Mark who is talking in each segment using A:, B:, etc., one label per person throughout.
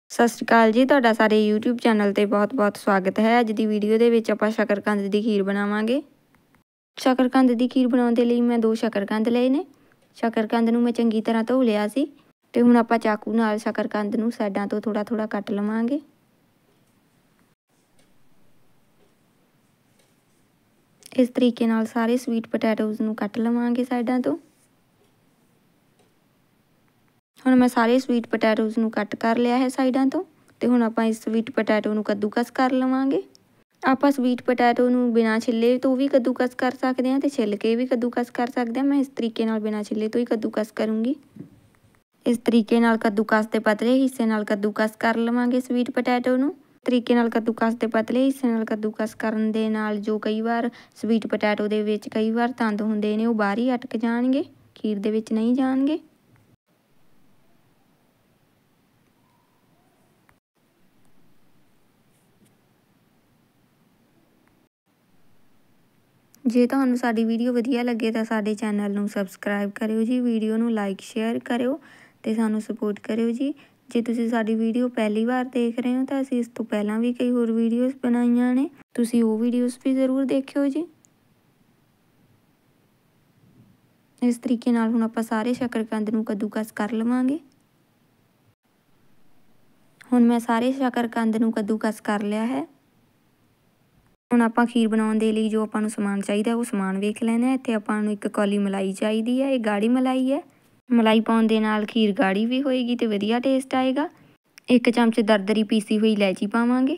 A: ਸਤਿ ਸ਼੍ਰੀ ਅਕਾਲ ਜੀ, ਤੁਹਾਡਾ ਸਾਰੇ YouTube ਚੈਨਲ ਤੇ ਬਹੁਤ-ਬਹੁਤ ਸਵਾਗਤ ਹੈ। ਅੱਜ ਦੀ ਵੀਡੀਓ ਦੇ ਵਿੱਚ ਆਪਾਂ ਸ਼ਕਰਕੰਦ ਦੀ ਖੀਰ ਬਣਾਵਾਂਗੇ। ਸ਼ਕਰਕੰਦ ਦੀ ਖੀਰ ਬਣਾਉਣ ਦੇ ਲਈ ਮੈਂ 2 ਸ਼ਕਰਕੰਦ ਲਏ ਨੇ। ਸ਼ਕਰਕੰਦ ਨੂੰ ਮੈਂ ਚੰਗੀ ਤਰ੍ਹਾਂ ਧੋ ਲਿਆ ਸੀ ਤੇ ਹੁਣ ਆਪਾਂ ਚਾਕੂ ਨਾਲ ਸ਼ਕਰਕੰਦ ਨੂੰ ਸਾਈਡਾਂ ਤੋਂ ਥੋੜਾ-ਥੋੜਾ ਕੱਟ ਲਵਾਂਗੇ। ਇਸ ਤਰੀਕੇ ਨਾਲ ਸਾਰੇ ਸਵੀਟ ਪੋਟੈਟੋਜ਼ ਨੂੰ ਕੱਟ ਲਵਾਂਗੇ ਸਾਈਡਾਂ ਤੋਂ। ਹੁਣ ਮੈਂ ਸਾਰੇ ਸਵੀਟ ਪੋਟੈਟੋਜ਼ ਨੂੰ ਕੱਟ ਕਰ ਲਿਆ ਹੈ ਸਾਈਡਾਂ ਤੋਂ ਤੇ ਹੁਣ ਆਪਾਂ ਇਸ ਸਵੀਟ ਪੋਟੈਟੋ ਨੂੰ ਕੱਦੂਕਸ ਕਰ ਲਵਾਂਗੇ। ਆਪਾਂ ਸਵੀਟ ਪੋਟੈਟੋ ਨੂੰ ਬਿਨਾਂ ਛਿੱਲੇ ਤੋਂ ਵੀ ਕੱਦੂਕਸ ਕਰ ਸਕਦੇ ਹਾਂ ਤੇ ਛਿੱਲ ਕੇ ਵੀ ਕੱਦੂਕਸ ਕਰ ਸਕਦੇ ਹਾਂ। ਮੈਂ ਇਸ ਤਰੀਕੇ ਨਾਲ ਬਿਨਾਂ ਛਿੱਲੇ ਤੋਂ ਹੀ ਕੱਦੂਕਸ ਕਰੂੰਗੀ। ਇਸ ਤਰੀਕੇ ਨਾਲ ਕੱਦੂਕਸ ਦੇ ਪਤਲੇ ਹਿੱਸੇ ਨਾਲ ਕੱਦੂਕਸ ਕਰ ਲਵਾਂਗੇ ਸਵੀਟ ਪੋਟੈਟੋ ਨੂੰ। ਤਰੀਕੇ ਨਾਲ ਕੱਦੂਕਸ ਦੇ ਪਤਲੇ ਹਿੱਸੇ ਨਾਲ ਕੱਦੂਕਸ ਕਰਨ ਦੇ ਨਾਲ ਜੋ ਕਈ ਵਾਰ ਸਵੀਟ ਪੋਟੈਟੋ ਦੇ ਵਿੱਚ ਕਈ ਵਾਰ ਤੰਦ ਹੁੰਦੇ ਨੇ ਉਹ ਬਾਹਰ ਹੀ ਅਟਕ ਜਾਣਗੇ, ਖੀਰ ਦੇ ਵਿੱਚ ਨਹੀਂ ਜਾਣਗੇ। ਜੇ ਤੁਹਾਨੂੰ ਸਾਡੀ ਵੀਡੀਓ ਵਧੀਆ ਲੱਗੇ ਤਾਂ ਸਾਡੇ ਚੈਨਲ ਨੂੰ ਸਬਸਕ੍ਰਾਈਬ ਕਰਿਓ ਜੀ, ਵੀਡੀਓ ਨੂੰ ਲਾਈਕ ਸ਼ੇਅਰ ਕਰਿਓ ਤੇ ਸਾਨੂੰ ਸਪੋਰਟ ਕਰਿਓ ਜੀ। ਜੇ ਤੁਸੀਂ ਸਾਡੀ ਵੀਡੀਓ ਪਹਿਲੀ ਵਾਰ ਦੇਖ ਰਹੇ ਹੋ ਤਾਂ ਅਸੀਂ ਇਸ ਤੋਂ ਪਹਿਲਾਂ ਵੀ ਕਈ ਹੋਰ ਵੀਡੀਓਜ਼ ਬਣਾਈਆਂ ਨੇ, ਤੁਸੀਂ ਉਹ ਵੀਡੀਓਜ਼ ਵੀ ਜ਼ਰੂਰ ਦੇਖਿਓ ਜੀ। ਇਸ ਤਰੀਕੇ ਨਾਲ ਹੁਣ ਆਪਾਂ ਸਾਰੇ ਸ਼ਕਰਕੰਦ ਨੂੰ ਕੱਦੂਕਸ ਕਰ ਲਵਾਂਗੇ। ਹੁਣ ਮੈਂ ਸਾਰੇ ਸ਼ਕਰਕੰਦ ਨੂੰ ਕੱਦੂਕਸ ਕਰ ਲਿਆ ਹੈ। ਹੁਣ ਆਪਾਂ ਖੀਰ ਬਣਾਉਣ ਦੇ ਲਈ ਜੋ ਆਪਾਂ ਨੂੰ ਸਮਾਨ ਚਾਹੀਦਾ ਉਹ ਸਮਾਨ ਵੇਖ ਲੈਣਾ। ਇੱਥੇ ਆਪਾਂ ਨੂੰ 1 ਕੌਲੀ ਮਲਾਈ ਚਾਹੀਦੀ ਹੈ। ਇਹ ਗਾੜੀ ਮਲਾਈ ਹੈ। ਮਲਾਈ ਪਾਉਣ ਦੇ ਨਾਲ ਖੀਰ ਗਾੜੀ ਵੀ ਹੋਏਗੀ ਤੇ ਵਧੀਆ ਟੇਸਟ ਆਏਗਾ। 1 ਚਮਚ ਦਰਦਰੀ ਪੀਸੀ ਹੋਈ ਇਲਾਇਚੀ ਪਾਵਾਂਗੇ।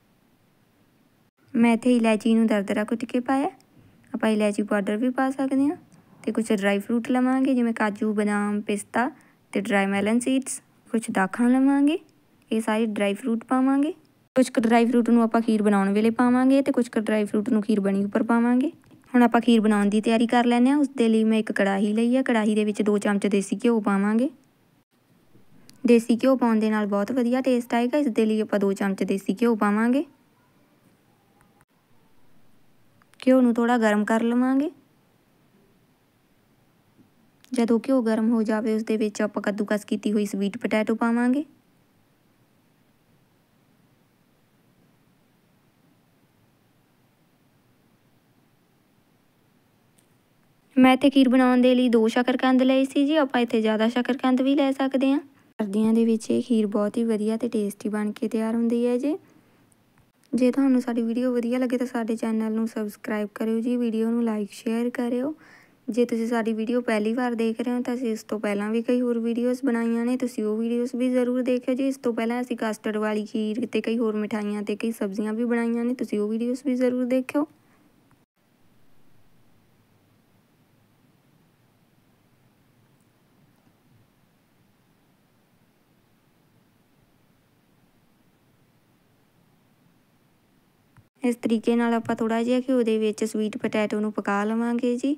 A: ਮੈਂ ਇੱਥੇ ਇਲਾਇਚੀ ਨੂੰ ਦਰਦਰਾ ਕੁੱਟ ਕੇ ਪਾਇਆ। ਆਪਾਂ ਇਲਾਇਚੀ ਪਾਊਡਰ ਵੀ ਪਾ ਸਕਦੇ ਹਾਂ ਤੇ ਕੁਝ ਡਰਾਈ ਫਰੂਟ ਲਵਾਂਗੇ ਜਿਵੇਂ ਕਾਜੂ, ਬਦਾਮ, ਪਿਸਤਾ ਤੇ ਡਰਾਈ ਮੈਲਨ ਸੀਡਸ। ਕੁਝ ਦਾਖਾਂ ਲਵਾਂਗੇ। ਇਹ ਸਾਰੇ ਡਰਾਈ ਫਰੂਟ ਪਾਵਾਂਗੇ। ਕੁਝ ਕੁ ਡਰਾਈ ਫਰੂਟ ਨੂੰ ਆਪਾਂ ਖੀਰ ਬਣਾਉਣ ਵੇਲੇ ਪਾਵਾਂਗੇ ਤੇ ਕੁਝ ਕੁ ਡਰਾਈ ਫਰੂਟ ਨੂੰ ਖੀਰ ਬਣੀ ਉੱਪਰ ਪਾਵਾਂਗੇ। ਹੁਣ ਆਪਾਂ ਖੀਰ ਬਣਾਉਣ ਦੀ ਤਿਆਰੀ ਕਰ ਲੈਂਦੇ ਹਾਂ। ਉਸ ਦੇ ਲਈ ਮੈਂ 1 ਕੜਾਹੀ ਲਈ ਹੈ। ਕੜਾਹੀ ਦੇ ਵਿੱਚ 2 ਚਮਚ ਦੇਸੀ ਘਿਓ ਪਾਵਾਂਗੇ। ਦੇਸੀ ਘਿਓ ਪਾਉਣ ਦੇ ਨਾਲ ਬਹੁਤ ਵਧੀਆ ਟੇਸਟ ਆਏਗਾ। ਇਸ ਦੇ ਲਈ ਆਪਾਂ 2 ਚਮਚ ਦੇਸੀ ਘਿਓ ਪਾਵਾਂਗੇ। ਘਿਓ ਨੂੰ ਥੋੜਾ ਗਰਮ ਕਰ ਲਵਾਂਗੇ। ਜਦੋਂ ਘਿਓ ਗਰਮ ਹੋ ਜਾਵੇ ਉਸ ਦੇ ਵਿੱਚ ਆਪਾਂ ਕੱਦੂਕਸ ਕੀਤੀ ਹੋਈ ਸਵੀਟ ਪੋਟੈਟੋ ਪਾਵਾਂਗੇ। ਮੈਂ ਇੱਥੇ ਖੀਰ ਬਣਾਉਣ ਦੇ ਲਈ 2 ਸ਼ਕਰਕੰਦ ਲਏ ਸੀ ਜੀ। ਆਪਾਂ ਇੱਥੇ ਜ਼ਿਆਦਾ ਸ਼ਕਰਕੰਦ ਵੀ ਲੈ ਸਕਦੇ ਹਾਂ। ਸਰਦੀਆਂ ਦੇ ਵਿੱਚ ਇਹ ਖੀਰ ਬਹੁਤ ਹੀ ਵਧੀਆ ਤੇ ਟੇਸਟੀ ਬਣ ਕੇ ਤਿਆਰ ਹੁੰਦੀ ਹੈ ਜੀ। ਜੇ ਤੁਹਾਨੂੰ ਸਾਡੀ ਵੀਡੀਓ ਵਧੀਆ ਲੱਗੇ ਤਾਂ ਸਾਡੇ ਚੈਨਲ ਨੂੰ ਸਬਸਕ੍ਰਾਈਬ ਕਰਿਓ ਜੀ, ਵੀਡੀਓ ਨੂੰ ਲਾਈਕ ਸ਼ੇਅਰ ਕਰਿਓ। ਜੇ ਤੁਸੀਂ ਸਾਡੀ ਵੀਡੀਓ ਪਹਿਲੀ ਵਾਰ ਦੇਖ ਰਹੇ ਹੋ ਤਾਂ ਅਸੀਂ ਇਸ ਤੋਂ ਪਹਿਲਾਂ ਵੀ ਕਈ ਹੋਰ ਵੀਡੀਓਜ਼ ਬਣਾਈਆਂ ਨੇ, ਤੁਸੀਂ ਉਹ ਵੀਡੀਓਜ਼ ਵੀ ਜ਼ਰੂਰ ਦੇਖਿਓ ਜੀ। ਇਸ ਤੋਂ ਪਹਿਲਾਂ ਅਸੀਂ ਕਸਟਰਡ ਵਾਲੀ ਖੀਰ ਤੇ ਕਈ ਹੋਰ ਮਿਠਾਈਆਂ ਤੇ ਕਈ ਸਬਜ਼ੀਆਂ ਵੀ ਬਣਾਈਆਂ ਨੇ, ਤੁਸੀਂ ਉਹ ਵੀਡੀਓਜ਼ ਵੀ ਜ਼ਰੂਰ ਦੇਖਿਓ। ਇਸ ਤਰੀਕੇ ਨਾਲ ਆਪਾਂ ਥੋੜਾ ਜਿਹਾ ਘਿਓ ਦੇ ਵਿੱਚ ਸਵੀਟ ਪੋਟੈਟੋ ਨੂੰ ਪਕਾ ਲਵਾਂਗੇ ਜੀ।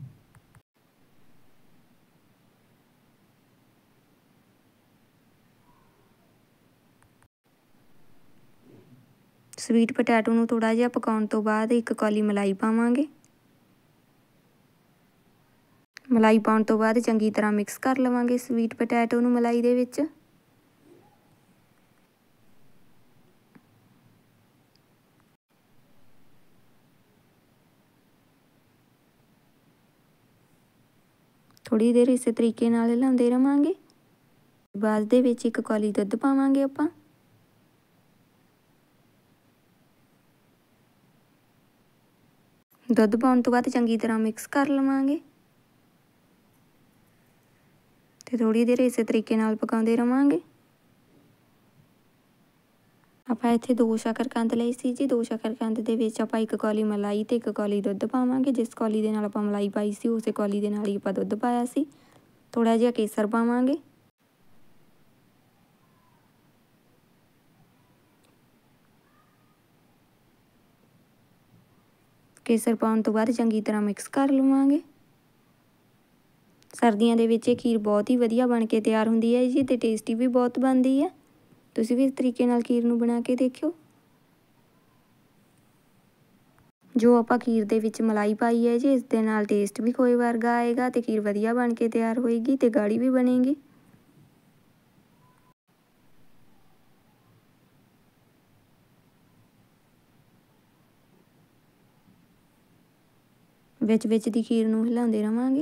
A: ਸਵੀਟ ਪੋਟੈਟੋ ਨੂੰ ਥੋੜਾ ਜਿਹਾ ਪਕਾਉਣ ਤੋਂ ਬਾਅਦ 1 ਕੌਲੀ ਮਲਾਈ ਪਾਵਾਂਗੇ। ਮਲਾਈ ਪਾਉਣ ਤੋਂ ਬਾਅਦ ਚੰਗੀ ਤਰ੍ਹਾਂ ਮਿਕਸ ਕਰ ਲਵਾਂਗੇ ਸਵੀਟ ਪੋਟੈਟੋ ਨੂੰ ਮਲਾਈ ਦੇ ਵਿੱਚ। ਥੋੜੀ ਦੇਰ ਇਸੇ ਤਰੀਕੇ ਨਾਲ ਹਿਲਾਉਂਦੇ ਰਵਾਂਗੇ। ਬਾਅਦ ਦੇ ਵਿੱਚ 1 ਕੌਲੀ ਦੁੱਧ ਪਾਵਾਂਗੇ ਆਪਾਂ। ਦੁੱਧ ਪਾਉਣ ਤੋਂ ਬਾਅਦ ਚੰਗੀ ਤਰ੍ਹਾਂ ਮਿਕਸ ਕਰ ਲਵਾਂਗੇ ਤੇ ਥੋੜੀ ਦੇਰ ਇਸੇ ਤਰੀਕੇ ਨਾਲ ਪਕਾਉਂਦੇ ਰਵਾਂਗੇ। ਆਪਾਂ ਇੱਥੇ 2 ਸ਼ਕਰਕੰਦ ਲਈ ਸੀ ਜੀ। 2 ਸ਼ਕਰਕੰਦ ਦੇ ਵਿੱਚ ਆਪਾਂ 1 ਕੌਲੀ ਮਲਾਈ ਤੇ 1 ਕੌਲੀ ਦੁੱਧ ਪਾਵਾਂਗੇ। ਜਿਸ ਕੌਲੀ ਦੇ ਨਾਲ ਆਪਾਂ ਮਲਾਈ ਪਾਈ ਸੀ ਉਸੇ ਕੌਲੀ ਦੇ ਨਾਲ ਹੀ ਆਪਾਂ ਦੁੱਧ ਪਾਇਆ ਸੀ। ਥੋੜਾ ਜਿਹਾ ਕੇਸਰ ਪਾਵਾਂਗੇ। ਕੇਸਰ ਪਾਉਣ ਤੋਂ ਬਾਅਦ ਚੰਗੀ ਤਰ੍ਹਾਂ ਮਿਕਸ ਕਰ ਲਵਾਂਗੇ। ਸਰਦੀਆਂ ਦੇ ਵਿੱਚ ਇਹ ਖੀਰ ਬਹੁਤ ਹੀ ਵਧੀਆ ਬਣ ਕੇ ਤਿਆਰ ਹੁੰਦੀ ਹੈ ਜੀ ਤੇ ਟੇਸਟੀ ਵੀ ਬਹੁਤ ਬਣਦੀ ਹੈ। ਤੁਸੀਂ ਵੀ ਇਸ ਤਰੀਕੇ ਨਾਲ ਖੀਰ ਨੂੰ ਬਣਾ ਕੇ ਦੇਖਿਓ। ਜੋ ਆਪਾਂ ਖੀਰ ਦੇ ਵਿੱਚ ਮਲਾਈ ਪਾਈ ਹੈ ਜੀ, ਇਸ ਦੇ ਨਾਲ ਟੇਸਟ ਵੀ ਖੋਏ ਵਰਗਾ ਆਏਗਾ ਤੇ ਖੀਰ ਵਧੀਆ ਬਣ ਕੇ ਤਿਆਰ ਹੋਏਗੀ ਤੇ ਗਾੜੀ ਵੀ ਬਣੇਗੀ। ਵਿੱਚ ਦੀ ਖੀਰ ਨੂੰ ਹਿਲਾਉਂਦੇ ਰਵਾਂਗੇ।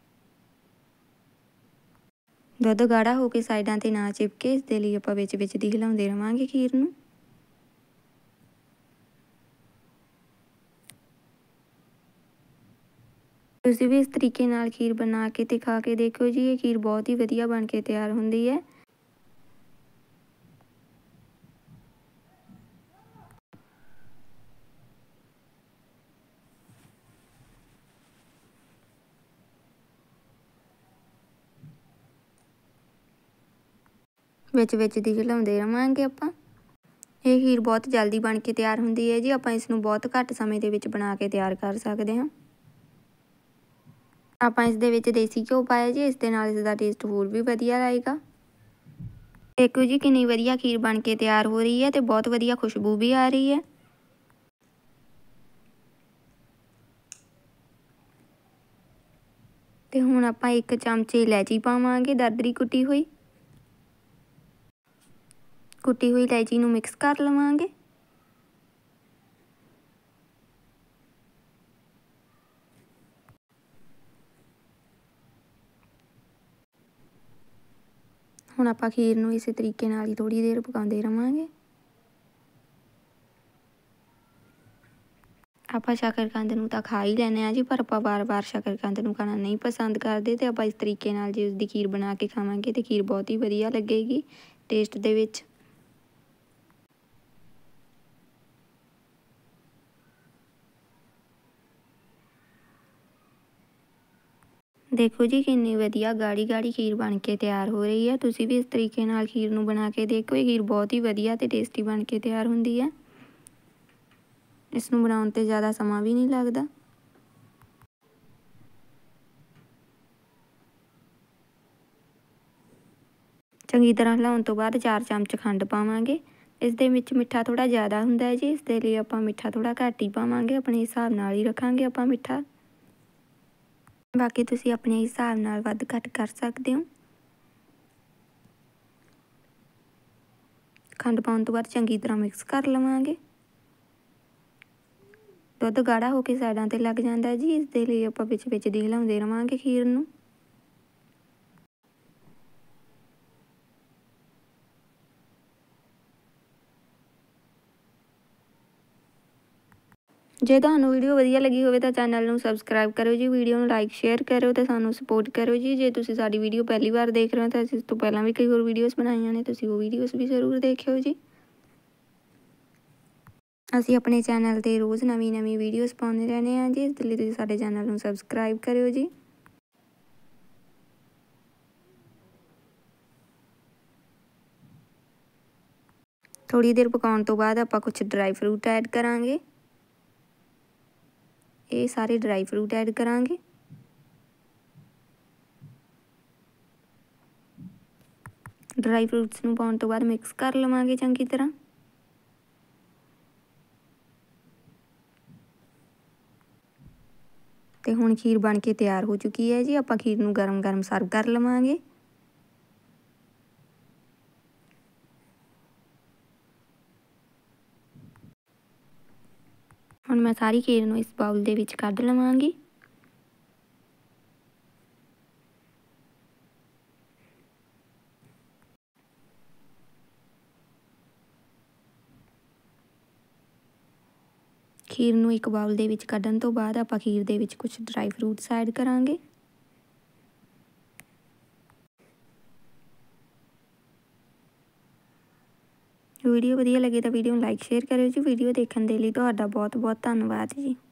A: ਦੁੱਧ ਗਾੜਾ ਹੋ ਕੇ ਸਾਈਡਾਂ ਤੇ ਨਾ ਚਿਪਕੇ, ਇਸ ਦੇ ਲਈ ਆਪਾਂ ਵਿੱਚ ਦੀ ਹਿਲਾਉਂਦੇ ਰਵਾਂਗੇ ਖੀਰ ਨੂੰ। ਤੁਸੀਂ ਵੀ ਇਸ ਤਰੀਕੇ ਨਾਲ ਖੀਰ ਬਣਾ ਕੇ ਤੇ ਖਾ ਕੇ ਦੇਖਿਓ ਜੀ। ਇਹ ਖੀਰ ਬਹੁਤ ਹੀ ਵਧੀਆ ਬਣ ਕੇ ਤਿਆਰ ਹੁੰਦੀ ਹੈ। ਵਿੱਚ ਦੀ ਹਿਲਾਉਂਦੇ ਰਵਾਂਗੇ ਆਪਾਂ। ਇਹ ਖੀਰ ਬਹੁਤ ਜਲਦੀ ਬਣ ਕੇ ਤਿਆਰ ਹੁੰਦੀ ਹੈ ਜੀ। ਆਪਾਂ ਇਸ ਨੂੰ ਬਹੁਤ ਘੱਟ ਸਮੇਂ ਦੇ ਵਿੱਚ ਬਣਾ ਕੇ ਤਿਆਰ ਕਰ ਸਕਦੇ ਹਾਂ। ਆਪਾਂ ਇਸ ਦੇ ਵਿੱਚ ਦੇਸੀ ਘਿਓ ਪਾਇਆ ਜੀ, ਇਸ ਦੇ ਨਾਲ ਇਸ ਦਾ ਟੇਸਟ ਹੋਰ ਵੀ ਵਧੀਆ ਆਏਗਾ। ਦੇਖੋ ਜੀ ਕਿੰਨੀ ਵਧੀਆ ਖੀਰ ਬਣ ਕੇ ਤਿਆਰ ਹੋ ਰਹੀ ਹੈ ਤੇ ਬਹੁਤ ਵਧੀਆ ਖੁਸ਼ਬੂ ਵੀ ਆ ਰਹੀ ਹੈ। ਤੇ ਹੁਣ ਆਪਾਂ 1 ਚਮਚੇ ਇਲਾਇਚੀ ਪਾਵਾਂਗੇ, ਦਰਦਰੀ ਕੁੱਟੀ ਹੋਈ ਇਲਾਇਚੀ ਨੂੰ ਮਿਕਸ ਕਰ ਲਵਾਂਗੇ। ਹੁਣ ਆਪਾਂ ਖੀਰ ਨੂੰ ਇਸੇ ਤਰੀਕੇ ਨਾਲ ਹੀ ਥੋੜੀ ਦੇਰ ਪਕਾਉਂਦੇ ਰਵਾਂਗੇ। ਆਪਾਂ ਸ਼ੱਕਰਕੰਦ ਨੂੰ ਤਾਂ ਖਾ ਹੀ ਲੈਂਦੇ ਹਾਂ ਜੀ, ਪਰ ਆਪਾਂ ਵਾਰ-ਵਾਰ ਸ਼ੱਕਰਕੰਦ ਨੂੰ ਖਾਣਾ ਨਹੀਂ ਪਸੰਦ ਕਰਦੇ। ਤੇ ਆਪਾਂ ਇਸ ਤਰੀਕੇ ਨਾਲ ਜੇ ਉਸਦੀ ਖੀਰ ਬਣਾ ਕੇ ਖਾਵਾਂਗੇ ਤੇ ਖੀਰ ਬਹੁਤ ਹੀ ਵਧੀਆ ਲੱਗੇਗੀ ਟੇਸਟ ਦੇ ਵਿੱਚ। ਦੇਖੋ ਜੀ ਕਿੰਨੀ ਵਧੀਆ ਗਾੜੀ ਖੀਰ ਬਣ ਕੇ ਤਿਆਰ ਹੋ ਰਹੀ ਹੈ। ਤੁਸੀਂ ਵੀ ਇਸ ਤਰੀਕੇ ਨਾਲ ਖੀਰ ਨੂੰ ਬਣਾ ਕੇ ਦੇਖੋ। ਇਹ ਖੀਰ ਬਹੁਤ ਹੀ ਵਧੀਆ ਤੇ ਟੇਸਟੀ ਬਣ ਕੇ ਤਿਆਰ ਹੁੰਦੀ ਹੈ। ਇਸ ਨੂੰ ਬਣਾਉਣ ਤੇ ਜ਼ਿਆਦਾ ਸਮਾਂ ਵੀ ਨਹੀਂ ਲੱਗਦਾ। ਚੰਗੀ ਤਰ੍ਹਾਂ ਹਿਲਾਉਣ ਤੋਂ ਬਾਅਦ 4 ਚਮਚ ਖੰਡ ਪਾਵਾਂਗੇ। ਇਸ ਦੇ ਵਿੱਚ ਮਿੱਠਾ ਥੋੜ੍ਹਾ ਜ਼ਿਆਦਾ ਹੁੰਦਾ ਹੈ ਜੀ, ਇਸ ਦੇ ਲਈ ਆਪਾਂ ਮਿੱਠਾ ਥੋੜ੍ਹਾ ਘੱਟ ਹੀ ਪਾਵਾਂਗੇ। ਆਪਣੇ ਹਿਸਾਬ ਨਾਲ ਹੀ ਰੱਖਾਂਗੇ ਆਪਾਂ ਮਿੱਠਾ। ਬਾਕੀ ਤੁਸੀਂ ਆਪਣੇ ਹਿਸਾਬ ਨਾਲ ਵੱਧ ਘੱਟ ਕਰ ਸਕਦੇ ਹੋ। ਖੰਡ ਪਾਉਣ ਤੋਂ ਬਾਅਦ ਚੰਗੀ ਤਰ੍ਹਾਂ ਮਿਕਸ ਕਰ ਲਵਾਂਗੇ। ਦੁੱਧ ਗਾੜਾ ਹੋ ਕੇ ਸਾਈਡਾਂ ਤੇ ਲੱਗ ਜਾਂਦਾ ਜੀ, ਇਸ ਦੇ ਲਈ ਆਪਾਂ ਵਿੱਚ ਦੀ ਹਿਲਾਉਂਦੇ ਰਵਾਂਗੇ ਖੀਰ ਨੂੰ। ਜੇ ਤੁਹਾਨੂੰ ਵੀਡੀਓ ਵਧੀਆ ਲੱਗੀ ਹੋਵੇ ਤਾਂ ਚੈਨਲ ਨੂੰ ਸਬਸਕ੍ਰਾਈਬ ਕਰੋ ਜੀ, ਵੀਡੀਓ ਨੂੰ ਲਾਈਕ ਸ਼ੇਅਰ ਕਰੋ ਤੇ ਸਾਨੂੰ ਸਪੋਰਟ ਕਰੋ ਜੀ। ਜੇ ਤੁਸੀਂ ਸਾਡੀ ਵੀਡੀਓ ਪਹਿਲੀ ਵਾਰ ਦੇਖ ਰਹੇ ਹੋ ਤਾਂ ਅਸੀਂ ਇਸ ਤੋਂ ਪਹਿਲਾਂ ਵੀ ਕਈ ਹੋਰ ਵੀਡੀਓਜ਼ ਬਣਾਈਆਂ ਨੇ, ਤੁਸੀਂ ਉਹ ਵੀਡੀਓਜ਼ ਵੀ ਜ਼ਰੂਰ ਦੇਖਿਓ ਜੀ। ਅਸੀਂ ਆਪਣੇ ਚੈਨਲ 'ਤੇ ਰੋਜ਼ ਨਵੀਂ ਵੀਡੀਓਜ਼ ਪਾਉਂਦੇ ਰਹਿੰਦੇ ਹਾਂ ਜੀ, ਇਸ ਲਈ ਤੁਸੀਂ ਸਾਡੇ ਚੈਨਲ ਨੂੰ ਸਬਸਕ੍ਰਾਈਬ ਕਰਿਓ ਜੀ। ਥੋੜ੍ਹੀ ਦੇਰ ਪਕਾਉਣ ਤੋਂ ਬਾਅਦ ਆਪਾਂ ਕੁਛ ਡਰਾਈ ਫਰੂਟ ਐਡ ਕਰਾਂਗੇ। ਇਹ ਸਾਰੇ ਡਰਾਈ ਫਰੂਟ ਐਡ ਕਰਾਂਗੇ। ਡਰਾਈ ਫਰੂਟਸ ਨੂੰ ਪਾਉਣ ਤੋਂ ਬਾਅਦ ਮਿਕਸ ਕਰ ਲਵਾਂਗੇ ਚੰਗੀ ਤਰ੍ਹਾਂ। ਤੇ ਹੁਣ ਖੀਰ ਬਣ ਕੇ ਤਿਆਰ ਹੋ ਚੁੱਕੀ ਹੈ ਜੀ। ਆਪਾਂ ਖੀਰ ਨੂੰ ਗਰਮ ਸਰਵ ਕਰ ਲਵਾਂਗੇ। ਹੁਣ ਮੈਂ ਸਾਰੀ ਖੀਰ ਨੂੰ ਇਸ ਬਾਉਲ ਦੇ ਵਿੱਚ ਕੱਢ ਲਵਾਂਗੀ। ਖੀਰ ਨੂੰ ਇੱਕ ਬਾਉਲ ਦੇ ਵਿੱਚ ਕੱਢਣ ਤੋਂ ਬਾਅਦ ਆਪਾਂ ਖੀਰ ਦੇ ਵਿੱਚ ਕੁਝ ਡਰਾਈ ਫਰੂਟਸ ਐਡ ਕਰਾਂਗੇ। ਵੀਡੀਓ ਵਧੀਆ ਲੱਗੇ ਤਾਂ ਵੀਡੀਓ ਨੂੰ ਲਾਈਕ ਸ਼ੇਅਰ ਕਰਿਓ ਜੀ। ਵੀਡੀਓ ਦੇਖਣ ਦੇ ਲਈ ਤੁਹਾਡਾ ਬਹੁਤ ਧੰਨਵਾਦ ਜੀ।